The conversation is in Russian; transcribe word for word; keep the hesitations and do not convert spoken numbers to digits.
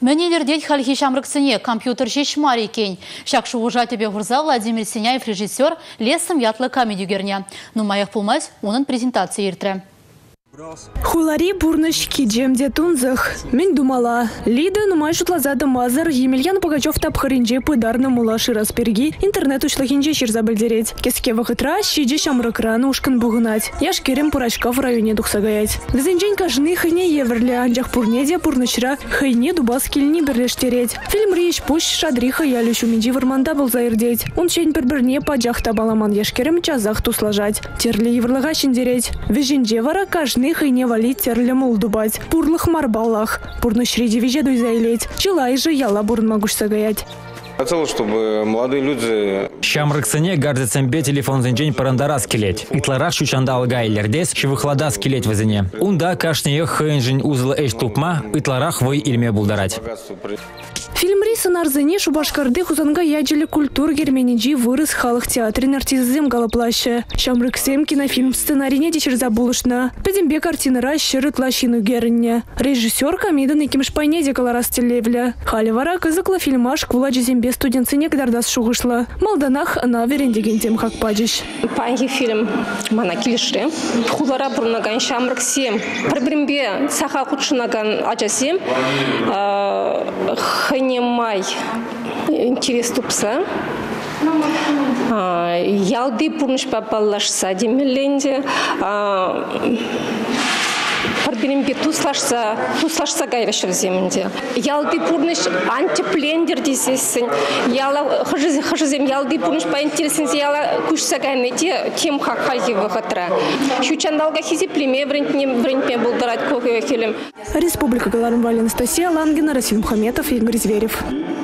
Мәнелердет халхи шамрыксыне компьютер шешмар екен. Шакшы ужа тебе ғырза Владимир Синяев режиссер лесім ятлы комедию Но маяқ пулмаз оның презентация ертірі. Хулари бурныш киджемде тунзах. Мен думала. Лида нумай шутлазады мазар Емельян Пугачев тапхаринже пыдарны мулаши расперги интернет ушлахинже ширзабылдереть. Кеске вахытра щиже шамрыкраны ушкан бугынать. Яшкерем пурачка в районе духсагаять. Везенжень кажны хайне еверле анджах пурнеде пурнышра хайне дубас кильни берлештереть. Фильм рейш пуш шадриха ялющу минджи варманда был заирдеть. Он чень перберне паджах табаламан яшкерем чазах тусложать. Терли еврлага шиндереть. Везенже вара кажны хайне валить терлем улдубать. Пурлых марбалах. Пурнышреди вежедуй заилеть. Чилай же яла бурн могуш сагаять. Хотел, чтобы молодые люди... Шамрыксыне гардецембе телефон зенжень парандара скелеть. Итлара шучанда алгайлердес, шевыхлада скелеть вазене. Унда кашне хэнжень узла эш тупма, итларах вой ильме булдарать. Фильм риса нарзене шубашкарды хузанга яджели культур герменинджи вырос халық театрин артизм галаплаще. Шамрыксем кинофильм сценарине дичер забулышна. Педембе картины расширит лащину герне. Режиссер комедан и кимшпайне деколарас телевля. Халивара кызыкла фильмаш квуладжи зембе студентсыне кдардас шугышла. Малданах она верендеген тем как паджиш. Панги фильм мана килишре. Хулара бурнаган Шамрыксем. Пробрембе саха худшинаган аджасем. Май интерес тупса. Ялды пурныш папаллашса демеленде. Парбиримбе туслашса, туслашса гайвешер земінде. Ялды пурныш антиплендер десесін. Яла хажызем ялды пурныш по интересензе яла кушса гайнете тем хакхайги вахатра. Шучандалга хизи племе врентме булдарать коге фильм. Республика Галармвали Анастасия Лангина, Расим Мухаметов, Игорь Зверев.